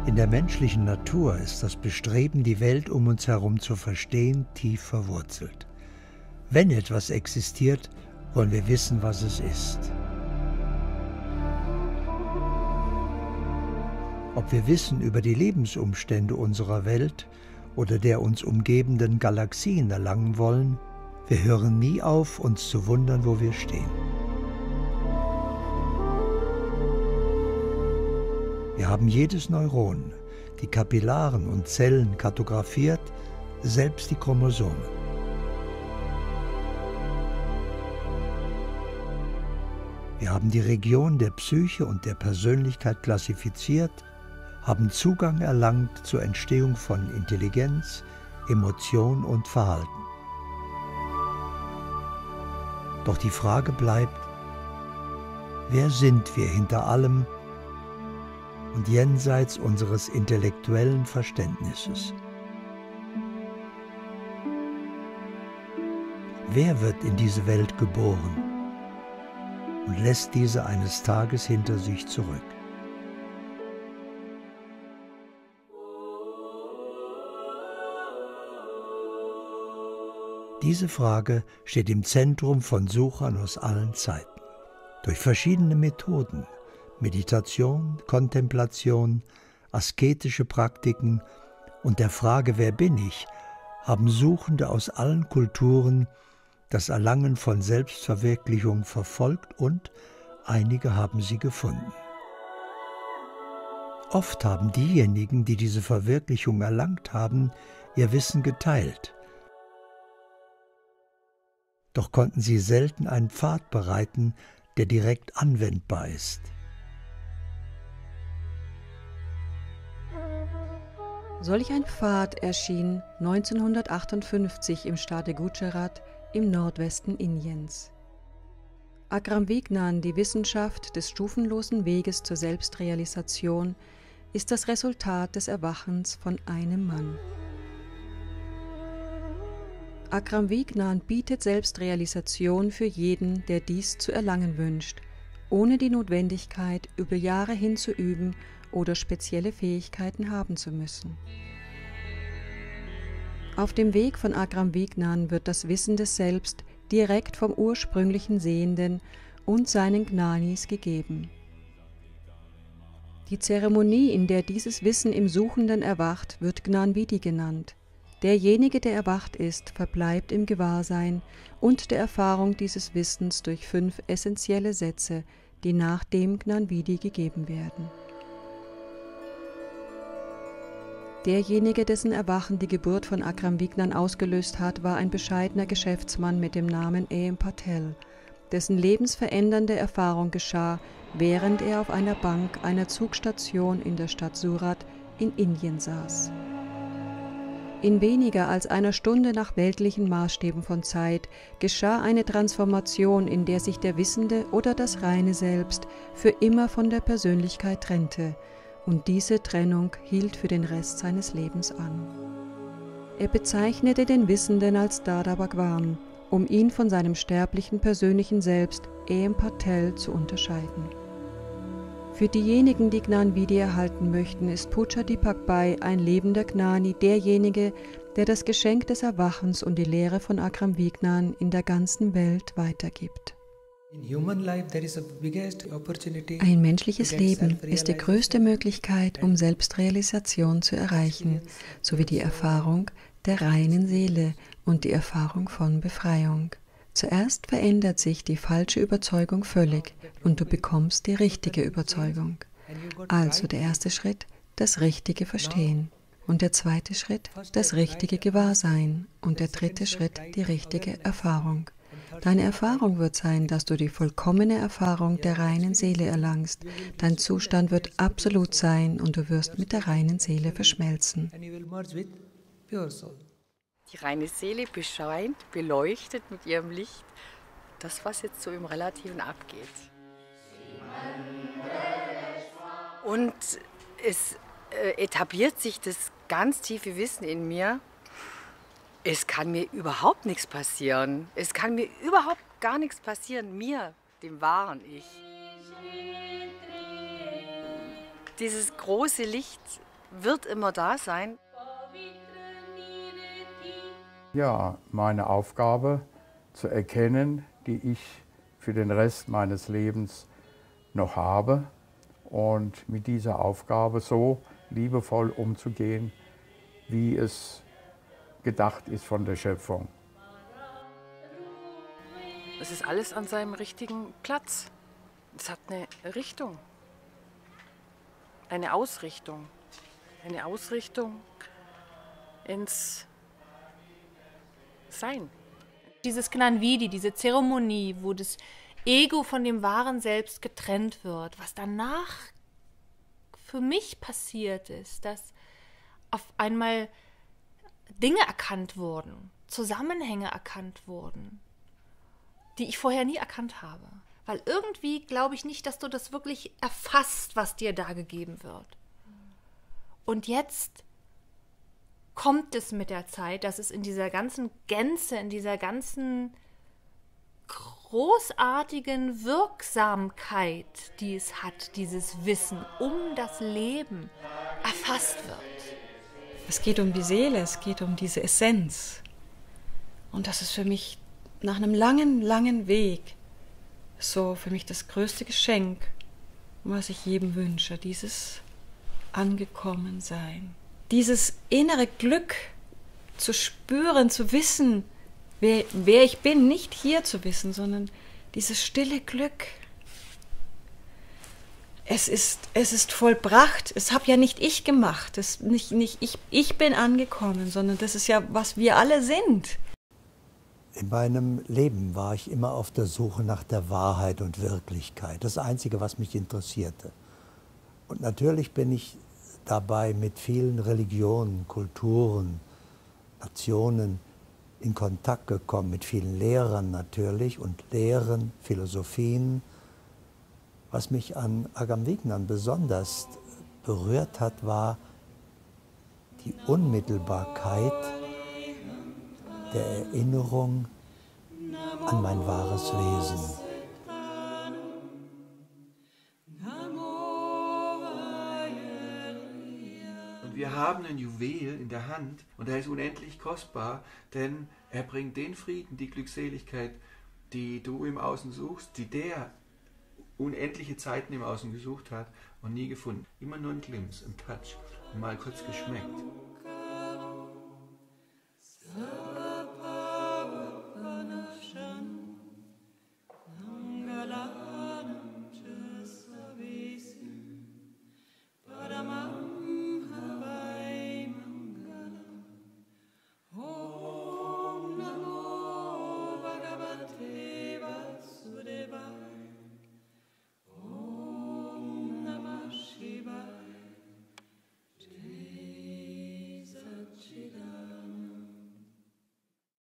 In der menschlichen Natur ist das Bestreben, die Welt um uns herum zu verstehen, tief verwurzelt. Wenn etwas existiert, wollen wir wissen, was es ist. Ob wir Wissen über die Lebensumstände unserer Welt oder der uns umgebenden Galaxien erlangen wollen, wir hören nie auf, uns zu wundern, wo wir stehen. Wir haben jedes Neuron, die Kapillaren und Zellen kartografiert, selbst die Chromosomen. Wir haben die Region der Psyche und der Persönlichkeit klassifiziert, haben Zugang erlangt zur Entstehung von Intelligenz, Emotion und Verhalten. Doch die Frage bleibt, wer sind wir hinter allem und jenseits unseres intellektuellen Verständnisses? Wer wird in diese Welt geboren und lässt diese eines Tages hinter sich zurück? Diese Frage steht im Zentrum von Suchern aus allen Zeiten. Durch verschiedene Methoden, Meditation, Kontemplation, asketische Praktiken und der Frage, wer bin ich, haben Suchende aus allen Kulturen das Erlangen von Selbstverwirklichung verfolgt und einige haben sie gefunden. Oft haben diejenigen, die diese Verwirklichung erlangt haben, ihr Wissen geteilt. Doch konnten sie selten einen Pfad bereiten, der direkt anwendbar ist. Solch ein Pfad erschien 1958 im Staate Gujarat im Nordwesten Indiens. Akram Vignan, die Wissenschaft des stufenlosen Weges zur Selbstrealisation, ist das Resultat des Erwachens von einem Mann. Akram Vignan bietet Selbstrealisation für jeden, der dies zu erlangen wünscht, ohne die Notwendigkeit, über Jahre hin zu üben oder spezielle Fähigkeiten haben zu müssen. Auf dem Weg von Akram Vignan wird das Wissen des Selbst direkt vom ursprünglichen Sehenden und seinen Gnanis gegeben. Die Zeremonie, in der dieses Wissen im Suchenden erwacht, wird Gnanvidhi genannt. Derjenige, der erwacht ist, verbleibt im Gewahrsein und der Erfahrung dieses Wissens durch 5 essentielle Sätze, die nach dem Gnanvidhi gegeben werden. Derjenige, dessen Erwachen die Geburt von Akram Vignan ausgelöst hat, war ein bescheidener Geschäftsmann mit dem Namen A.M. Patel, dessen lebensverändernde Erfahrung geschah, während er auf einer Bank einer Zugstation in der Stadt Surat in Indien saß. In weniger als einer Stunde nach weltlichen Maßstäben von Zeit geschah eine Transformation, in der sich der Wissende oder das reine Selbst für immer von der Persönlichkeit trennte, und diese Trennung hielt für den Rest seines Lebens an. Er bezeichnete den Wissenden als Dada Bhagwan, um ihn von seinem sterblichen persönlichen Selbst, A.M. Patel, zu unterscheiden. Für diejenigen, die Gnanvidhi erhalten möchten, ist Puja Deepak Bhai ein lebender Gnani, derjenige, der das Geschenk des Erwachens und die Lehre von Akram Vignan in der ganzen Welt weitergibt. Ein menschliches Leben ist die größte Möglichkeit, um Selbstrealisation zu erreichen, sowie die Erfahrung der reinen Seele und die Erfahrung von Befreiung. Zuerst verändert sich die falsche Überzeugung völlig und du bekommst die richtige Überzeugung. Also der erste Schritt, das richtige Verstehen. Und der zweite Schritt, das richtige Gewahrsein. Und der dritte Schritt, die richtige Erfahrung. Deine Erfahrung wird sein, dass du die vollkommene Erfahrung der reinen Seele erlangst. Dein Zustand wird absolut sein und du wirst mit der reinen Seele verschmelzen. Die reine Seele bescheint, beleuchtet mit ihrem Licht das, was jetzt so im Relativen abgeht. Und es etabliert sich das ganz tiefe Wissen in mir, es kann mir überhaupt nichts passieren. Es kann mir überhaupt gar nichts passieren, mir, dem wahren Ich. Dieses große Licht wird immer da sein. Ja, meine Aufgabe zu erkennen, die ich für den Rest meines Lebens noch habe und mit dieser Aufgabe so liebevoll umzugehen, wie es gedacht ist von der Schöpfung. Es ist alles an seinem richtigen Platz. Es hat eine Richtung, eine Ausrichtung ins Sein. Dieses Gnanvidi, diese Zeremonie, wo das Ego von dem wahren Selbst getrennt wird, was danach für mich passiert ist, dass auf einmal Dinge erkannt wurden, Zusammenhänge erkannt wurden, die ich vorher nie erkannt habe. Weil irgendwie glaube ich nicht, dass du das wirklich erfasst, was dir da gegeben wird. Und jetzt kommt es mit der Zeit, dass es in dieser ganzen Gänze, in dieser ganzen großartigen Wirksamkeit, die es hat, dieses Wissen um das Leben, erfasst wird. Es geht um die Seele, es geht um diese Essenz. Und das ist für mich nach einem langen, langen Weg so für mich das größte Geschenk, was ich jedem wünsche, dieses Angekommensein. Dieses innere Glück zu spüren, zu wissen, wer ich bin, nicht hier zu wissen, sondern dieses stille Glück. Es ist vollbracht, es habe ja nicht ich gemacht, ich bin angekommen, sondern das ist ja, was wir alle sind. In meinem Leben war ich immer auf der Suche nach der Wahrheit und Wirklichkeit. Das Einzige, was mich interessierte. Und natürlich bin ich dabei mit vielen Religionen, Kulturen, Nationen in Kontakt gekommen, mit vielen Lehrern natürlich und Lehren, Philosophien. Was mich an Agam Vignan besonders berührt hat, war die Unmittelbarkeit der Erinnerung an mein wahres Wesen. Und wir haben ein Juwel in der Hand und er ist unendlich kostbar, denn er bringt den Frieden, die Glückseligkeit, die du im Außen suchst, die der unendliche Zeiten im Außen gesucht hat und nie gefunden. Immer nur ein Glimpse, ein Touch, mal kurz geschmeckt.